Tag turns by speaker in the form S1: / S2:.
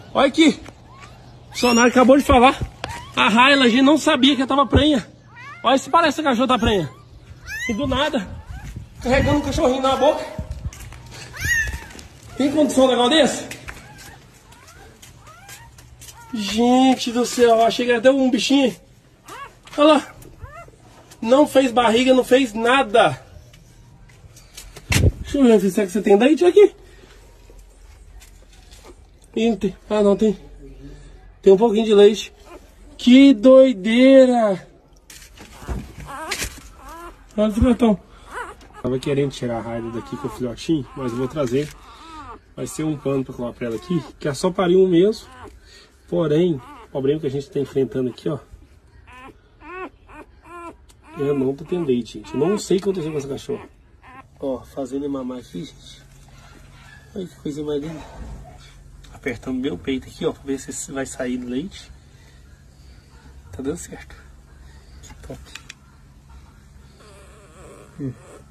S1: Olha aqui. O funcionário acabou de falar. A Raila, a gente não sabia que ela tava prenha. Olha se parece que a cachorra tá prenha. E do nada, carregando um cachorrinho na boca. Tem condição um negócio desse? Gente do céu, achei que era até um bichinho. Olha lá. Não fez barriga, não fez nada. Deixa eu ver se você tem leite aqui. Ih, não tem. Ah, não tem. Tem um pouquinho de leite. Que doideira. Olha o filhotão. Tava querendo tirar a Raila daqui com o filhotinho, mas eu vou trazer. Vai ser um pano pra colocar pra ela aqui, que é só parir um mesmo. Porém, o problema que a gente tá enfrentando aqui, ó. Eu não tô tendo leite, gente. Eu não sei o que aconteceu com essa cachorra. Ó, fazendo ele mamar aqui, gente. Olha que coisa mais linda. Apertando meu peito aqui, ó, pra ver se vai sair do leite. Tá dando certo. Que top.